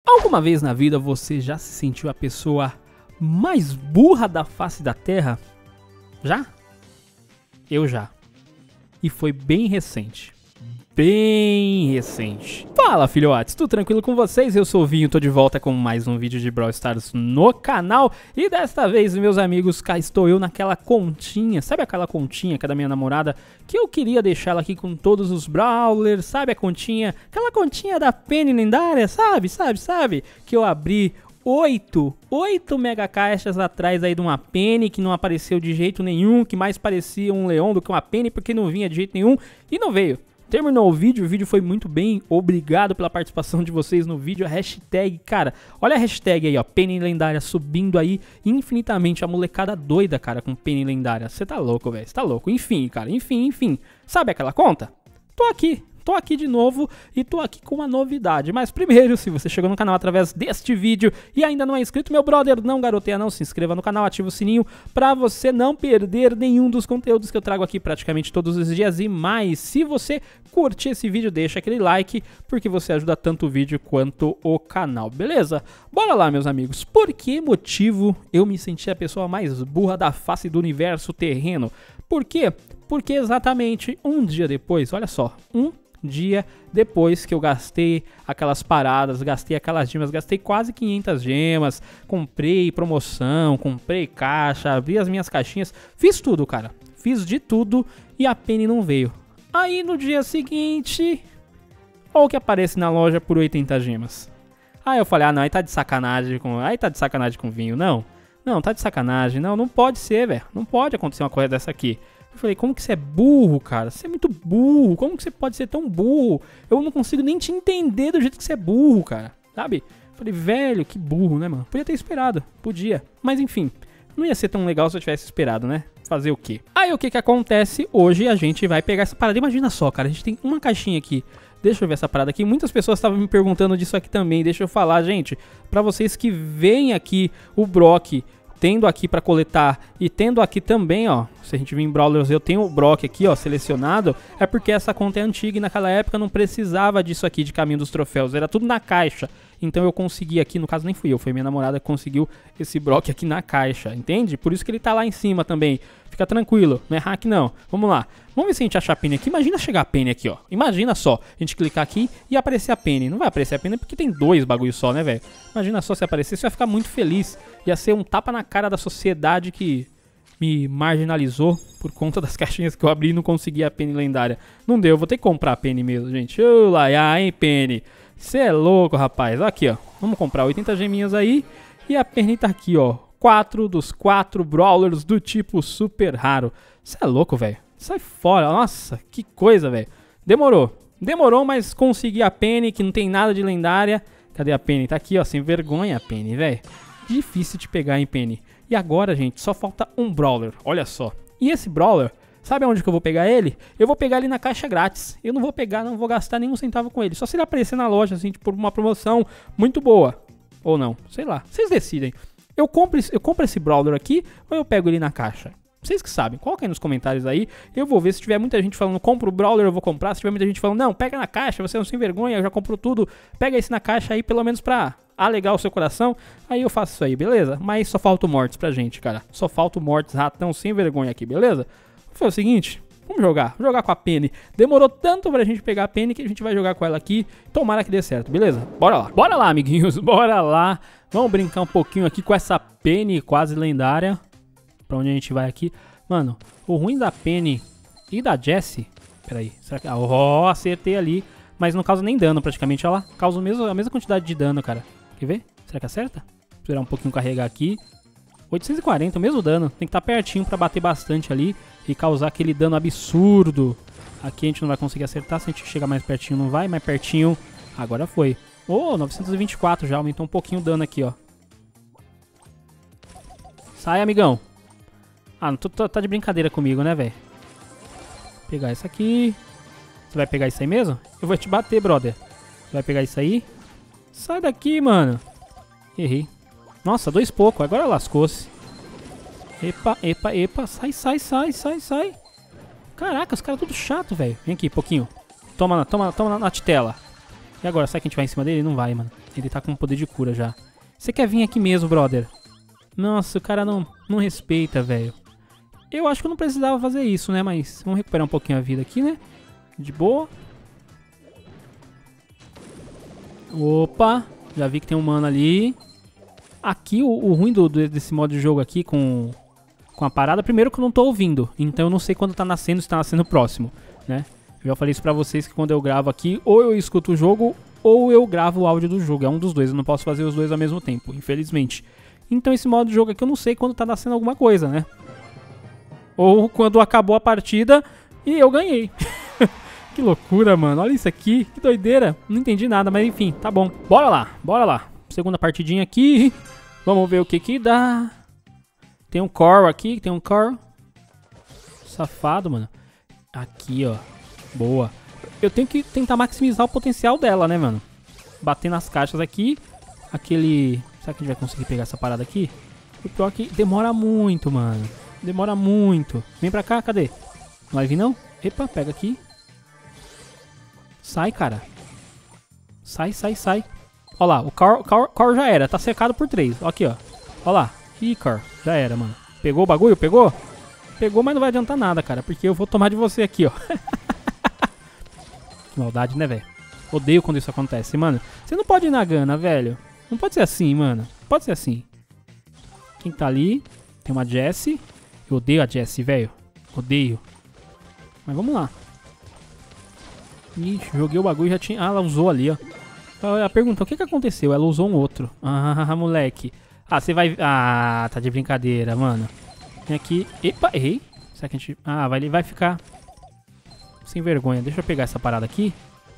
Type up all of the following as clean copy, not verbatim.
Alguma vez na vida você já se sentiu a pessoa mais burra da face da Terra? Já? Eu já. E foi bem recente. Bem recente. Fala, filhotes, tudo tranquilo com vocês? Eu sou o Vinho, tô de volta com mais um vídeo de Brawl Stars no canal. E desta vez, meus amigos, cá estou eu naquela continha. Sabe aquela continha que é da minha namorada? Que eu queria deixar ela aqui com todos os Brawlers. Sabe a continha? Aquela continha da Penny lendária, sabe? Que eu abri 8 mega caixas atrás aí de uma Penny que não apareceu de jeito nenhum. Que mais parecia um leão do que uma Penny porque não vinha de jeito nenhum e não veio. Terminou o vídeo foi muito bem, obrigado pela participação de vocês no vídeo, a hashtag, cara, olha a hashtag aí, ó, Penny lendária subindo aí infinitamente, a molecada doida, cara, com Penny lendária, você tá louco, velho, você tá louco, enfim, cara, enfim, sabe aquela conta? Tô aqui de novo e tô aqui com uma novidade, mas primeiro, se você chegou no canal através deste vídeo e ainda não é inscrito, meu brother, não garoteia não, se inscreva no canal, ativa o sininho pra você não perder nenhum dos conteúdos que eu trago aqui praticamente todos os dias e mais. Se você curtir esse vídeo, deixa aquele like, porque você ajuda tanto o vídeo quanto o canal, beleza? Bora lá, meus amigos, por que motivo eu me senti a pessoa mais burra da face do universo terreno? Por quê? Porque exatamente um dia depois, olha só, um dia depois que eu gastei aquelas paradas, gastei aquelas gemas, gastei quase 500 gemas, comprei promoção, comprei caixa, abri as minhas caixinhas, fiz tudo, cara, fiz de tudo e a Penny não veio. Aí no dia seguinte, olha o que aparece na loja por 80 gemas. Aí eu falei, ah não, aí tá de sacanagem com o Vinho, não, tá de sacanagem, não pode ser, velho, não pode acontecer uma coisa dessa aqui. Eu falei, como que você é burro, cara? Você é muito burro. Como que você pode ser tão burro? Eu não consigo nem te entender do jeito que você é burro, cara. Sabe? Eu falei, velho, que burro, né, mano? Podia ter esperado. Podia. Mas enfim, não ia ser tão legal se eu tivesse esperado, né? Fazer o quê? Aí o que que acontece? Hoje a gente vai pegar essa parada. Imagina só, cara. A gente tem uma caixinha aqui. Deixa eu ver essa parada aqui. Muitas pessoas estavam me perguntando disso aqui também. Deixa eu falar, gente. Pra vocês que veem aqui o Brock tendo aqui pra coletar e tendo aqui também, ó, se a gente vir em Brawlers, eu tenho o Brock aqui, ó, selecionado, é porque essa conta é antiga e naquela época não precisava disso aqui de caminho dos troféus, era tudo na caixa, então eu consegui aqui, no caso nem fui eu, foi minha namorada que conseguiu esse Brock aqui na caixa, entende? Por isso que ele tá lá em cima também, fica tranquilo, não é hack não, vamos lá, vamos ver se a gente achar a Penny aqui, imagina chegar a Penny aqui, ó, imagina só, a gente clicar aqui e aparecer a Penny, não vai aparecer a Penny porque tem dois bagulho só, né, velho? Imagina só se aparecer, você vai ficar muito feliz, ia ser um tapa na cara da sociedade que me marginalizou por conta das caixinhas que eu abri e não consegui a Penny lendária. Não deu, vou ter que comprar a Penny mesmo, gente. Ô, laia, hein, Penny? Você é louco, rapaz. Aqui, ó. Vamos comprar 80 geminhas aí. E a Penny tá aqui, ó. 4 dos 4 Brawlers do tipo super raro. Você é louco, velho. Sai fora. Nossa, que coisa, velho. Demorou, mas consegui a Penny, que não tem nada de lendária. Cadê a Penny? Tá aqui, ó. Sem vergonha a Penny, velho. Difícil de pegar, hein, Penny. E agora, gente, só falta um Brawler, olha só. E esse Brawler, sabe aonde que eu vou pegar ele? Eu vou pegar ele na caixa grátis. Eu não vou gastar nenhum centavo com ele. Só se ele aparecer na loja, assim, tipo, uma promoção muito boa. Ou não, sei lá, vocês decidem. Eu compro esse Brawler aqui ou eu pego ele na caixa? Vocês que sabem, coloca aí nos comentários aí. Eu vou ver, se tiver muita gente falando compra o Brawler, eu vou comprar. Se tiver muita gente falando, não, pega na caixa, você é um sem vergonha, eu já compro tudo. Pega esse na caixa aí, pelo menos pra alegar o seu coração, aí eu faço isso aí, beleza? Mas só falta o Mortis pra gente, cara. Só falta o Mortis ratão sem vergonha aqui, beleza? Foi o seguinte, vamos jogar com a Penny. Demorou tanto pra gente pegar a Penny que a gente vai jogar com ela aqui. Tomara que dê certo, beleza? Bora lá, amiguinhos, bora lá. Vamos brincar um pouquinho aqui com essa Penny quase lendária. Pra onde a gente vai aqui? Mano, o ruim da Penny e da Jessie... Peraí, será que... Ó, acertei ali. Mas não causa nem dano praticamente, olha lá. Causa a mesma quantidade de dano, cara. Quer ver? Será que acerta? Vou esperar um pouquinho carregar aqui. 840, o mesmo dano. Tem que estar pertinho pra bater bastante ali e causar aquele dano absurdo. Aqui a gente não vai conseguir acertar. Se a gente chegar mais pertinho, não vai. Mais pertinho, agora foi. Oh, 924 já. Aumentou um pouquinho o dano aqui, ó. Sai, amigão. Ah, não tá de brincadeira comigo, né, velho? Pegar isso aqui. Você vai pegar isso aí mesmo? Eu vou te bater, brother. Você vai pegar isso aí? Sai daqui, mano. Errei. Nossa, 2 pouco. Agora lascou-se. Epa. Sai. Caraca, os caras tudo chato, velho. Vem aqui, pouquinho. Toma na titela. E agora, será que a gente vai em cima dele? Não vai, mano. Ele tá com poder de cura já. Você quer vir aqui mesmo, brother? Nossa, o cara não respeita, velho. Eu acho que eu não precisava fazer isso, né? Mas vamos recuperar um pouquinho a vida aqui, né? De boa. Opa, já vi que tem um mano ali. Aqui, o ruim desse modo de jogo aqui com a parada, primeiro que eu não tô ouvindo. Então eu não sei quando tá nascendo, se tá nascendo próximo, né? Eu já falei isso pra vocês que quando eu gravo aqui, ou eu escuto o jogo, ou eu gravo o áudio do jogo. É um dos dois, eu não posso fazer os dois ao mesmo tempo, infelizmente. Então esse modo de jogo aqui eu não sei quando tá nascendo alguma coisa, né? Ou quando acabou a partida e eu ganhei. Que loucura, mano. Olha isso aqui, que doideira. Não entendi nada, mas enfim, tá bom. Bora lá, bora lá. Segunda partidinha aqui. Vamos ver o que que dá. Tem um Coral aqui, tem um Coral. Safado, mano. Aqui, ó. Boa. Eu tenho que tentar maximizar o potencial dela, né, mano? Bater nas caixas aqui. Aquele... Será que a gente vai conseguir pegar essa parada aqui? O pior é que demora muito, mano. Demora muito. Vem pra cá, cadê? Não vai vir, não? Epa, pega aqui. Sai, cara. Sai, sai, sai. Ó lá, o Coral já era. Tá cercado por 3. Ó aqui, ó. Ó lá. Ih, Coral. Já era, mano. Pegou o bagulho? Pegou? Pegou, mas não vai adiantar nada, cara. Porque eu vou tomar de você aqui, ó. Que maldade, né, velho? Odeio quando isso acontece, mano. Você não pode ir na gana, velho. Não pode ser assim, mano. Pode ser assim. Quem tá ali? Tem uma Jessie. Eu odeio a Jessie, velho. Odeio. Mas vamos lá. Ixi, joguei o bagulho e já tinha... Ah, ela usou ali, ó. Ela perguntou, o que que aconteceu? Ela usou um outro. Ah, moleque. Ah, você vai... Ah, tá de brincadeira, mano. Vem aqui. Epa, errei. Será que a gente... Ah, vai ficar... Sem vergonha. Deixa eu pegar essa parada aqui.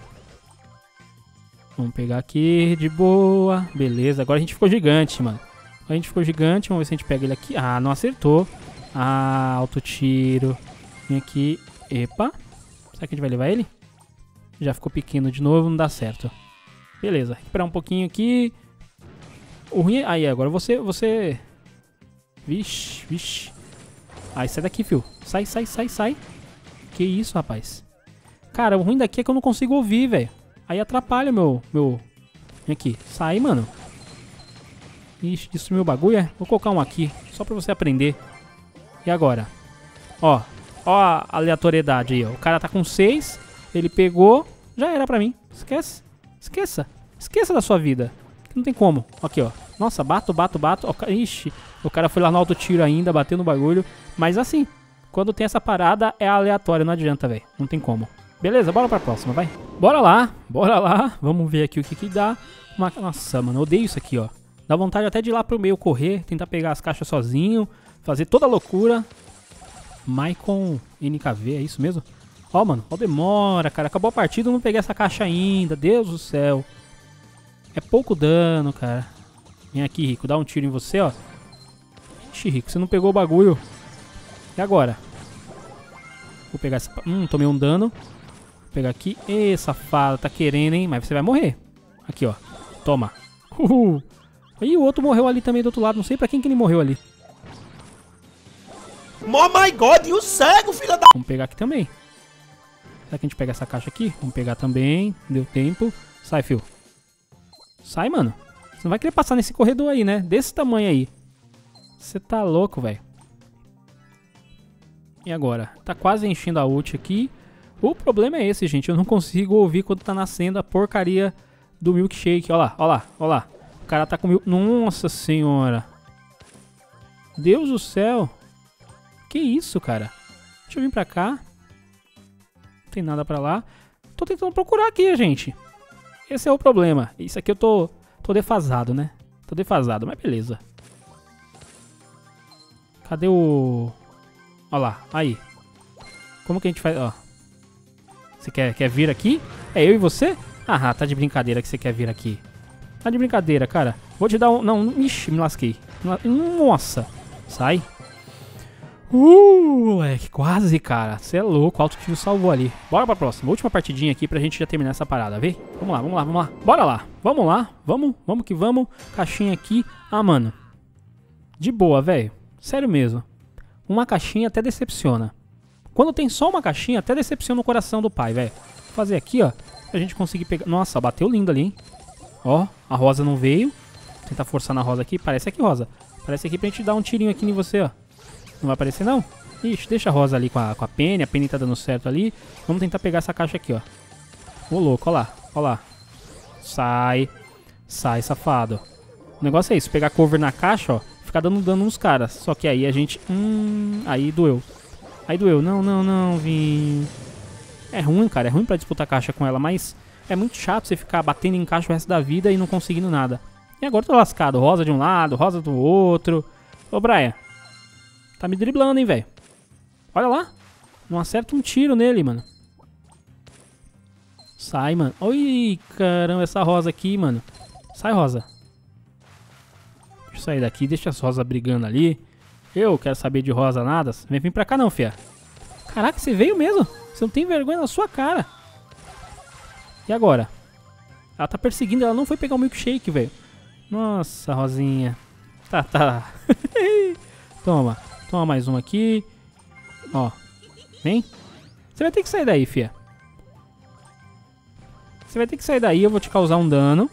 Vamos pegar aqui, de boa. Beleza, agora a gente ficou gigante, mano. Agora a gente ficou gigante, vamos ver se a gente pega ele aqui. Ah, não acertou. Ah, alto tiro. Vem aqui. Epa. Será que a gente vai levar ele? Já ficou pequeno de novo, não dá certo. Beleza, recuperar um pouquinho aqui. O ruim é... Aí, agora você... Vixe, vixe. Aí, sai daqui, fio. Sai, sai, sai, sai. Que isso, rapaz. Cara, o ruim daqui é que eu não consigo ouvir, velho. Aí atrapalha meu... Vem aqui. Sai, mano. Ixi, destruiu o bagulho, é? Vou colocar um aqui, só pra você aprender. E agora? Ó. Ó a aleatoriedade aí, ó. O cara tá com 6. Ele pegou. Já era pra mim. Esquece. Esqueça. Esqueça da sua vida. Não tem como. Aqui, ó. Nossa, bato. Ixi. O cara foi lá no alto tiro ainda, bateu no bagulho. Mas assim, quando tem essa parada, é aleatório. Não adianta, velho. Não tem como. Beleza, bora pra próxima, vai. Bora lá. Bora lá. Vamos ver aqui o que que dá. Nossa, mano, eu odeio isso aqui, ó. Dá vontade até de ir lá pro meio correr, tentar pegar as caixas sozinho, fazer toda a loucura. Maicon NKV, é isso mesmo? Ó, mano, ó, demora, cara. Acabou a partida, eu não peguei essa caixa ainda. Deus do céu. É pouco dano, cara. Vem aqui, Rico, dá um tiro em você, ó. Ixi, Rico, você não pegou o bagulho. E agora? Vou pegar essa... tomei um dano. Vou pegar aqui. Ê, safado, tá querendo, hein? Mas você vai morrer. Aqui, ó. Toma. E o outro morreu ali também do outro lado. Não sei pra quem que ele morreu ali. Oh my God, e o cego, filha da... Vamos pegar aqui também. Será que a gente pega essa caixa aqui? Vamos pegar também. Deu tempo. Sai, fio. Sai, mano. Você não vai querer passar nesse corredor aí, né? Desse tamanho aí. Você tá louco, velho. E agora? Tá quase enchendo a ult aqui. O problema é esse, gente. Eu não consigo ouvir quando tá nascendo a porcaria do milkshake. Ó lá, ó lá, ó lá. O cara tá com Nossa senhora. Deus do céu. Que isso, cara? Deixa eu vir pra cá. Não tem nada pra lá. Tô tentando procurar aqui, gente. Esse é o problema. Isso aqui eu tô defasado, né? Tô defasado, mas beleza. Cadê o... Ó lá, aí. Como que a gente faz? Ó. Você quer vir aqui? É eu e você? Ah, tá de brincadeira que você quer vir aqui. Tá de brincadeira, cara. Vou te dar um... Não, ixi, me lasquei. Nossa. Sai. Moleque, quase, cara. Você é louco, o alto tiro salvou ali. Bora pra próxima. Última partidinha aqui pra gente já terminar essa parada, vê? Vamos lá, vamos lá, vamos lá. Bora lá. Vamos lá. Vamos que vamos. Caixinha aqui. Ah, mano. De boa, velho. Sério mesmo. Uma caixinha até decepciona. Quando tem só uma caixinha, até decepciona o coração do pai, velho. Vou fazer aqui, ó. Pra gente conseguir pegar... Nossa, bateu lindo ali, hein? Ó, a rosa não veio. Vou tentar forçar na rosa aqui. Parece aqui, rosa. Parece aqui pra gente dar um tirinho aqui em você, ó. Não vai aparecer, não? Ixi, deixa a rosa ali com a Penny. A Penny tá dando certo ali. Vamos tentar pegar essa caixa aqui, ó. Ô, louco, ó lá. Ó lá. Sai. Sai, safado. O negócio é isso. Pegar cover na caixa, ó. Ficar dando dano nos caras. Só que aí a gente... aí doeu. Aí doeu. Não, não, não, Vim. É ruim, cara. É ruim pra disputar caixa com ela, mas... É muito chato você ficar batendo em caixa o resto da vida e não conseguindo nada. E agora eu tô lascado. Rosa de um lado, rosa do outro. Ô, Brian. Tá me driblando, hein, velho. Olha lá. Não acerta um tiro nele, mano. Sai, mano. Oi, caramba, essa rosa aqui, mano. Sai, rosa. Deixa eu sair daqui. Deixa as rosas brigando ali. Eu quero saber de rosa nada. Vem vir pra cá não, fia. Caraca, você veio mesmo. Você não tem vergonha na sua cara. E agora? Ela tá perseguindo, ela não foi pegar o milkshake, velho. Nossa, Rosinha. Tá. Toma. Toma mais um aqui. Ó. Vem. Você vai ter que sair daí, fia. Você vai ter que sair daí, eu vou te causar um dano.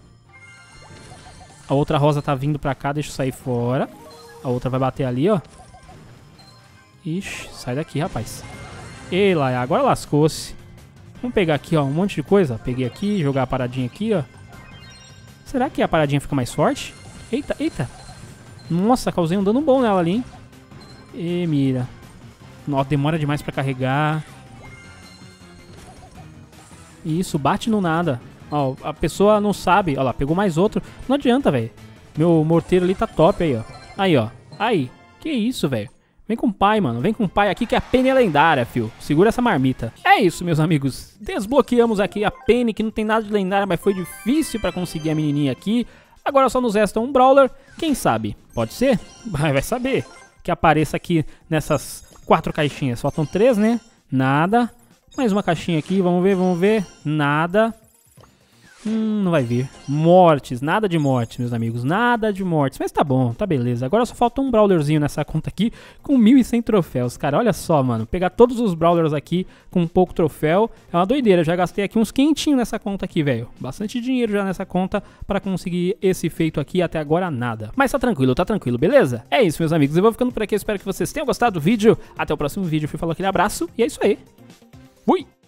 A outra rosa tá vindo pra cá, deixa eu sair fora. A outra vai bater ali, ó. Ixi, sai daqui, rapaz. Ei, lá, agora lascou-se. Vamos pegar aqui, ó, um monte de coisa. Peguei aqui, jogar a paradinha aqui, ó. Será que a paradinha fica mais forte? Eita, eita. Nossa, causei um dano bom nela ali, hein. E mira. Nossa, demora demais pra carregar. Isso, bate no nada. Ó, a pessoa não sabe. Ó lá, pegou mais outro. Não adianta, velho. Meu morteiro ali tá top aí, ó. Aí, ó. Aí. Que isso, velho. Vem com o pai, mano. Vem com o pai aqui que a Penny é lendária, fio. Segura essa marmita. É isso, meus amigos. Desbloqueamos aqui a Penny, que não tem nada de lendária, mas foi difícil pra conseguir a menininha aqui. Agora só nos resta um Brawler. Quem sabe? Pode ser? Vai saber. Que apareça aqui nessas 4 caixinhas. Faltam 3, né? Nada. Mais uma caixinha aqui. Vamos ver, vamos ver. Nada. Não vai vir. Mortes. Nada de mortes, meus amigos. Nada de mortes. Mas tá bom, tá beleza. Agora só falta um Brawlerzinho nessa conta aqui com 1.100 troféus. Cara, olha só, mano. Pegar todos os Brawlers aqui com pouco troféu é uma doideira. Eu já gastei aqui uns quentinhos nessa conta aqui, velho. Bastante dinheiro já nessa conta pra conseguir esse feito aqui. Até agora nada. Mas tá tranquilo, beleza? É isso, meus amigos. Eu vou ficando por aqui. Eu espero que vocês tenham gostado do vídeo. Até o próximo vídeo. Fui falando aquele abraço. E é isso aí. Fui!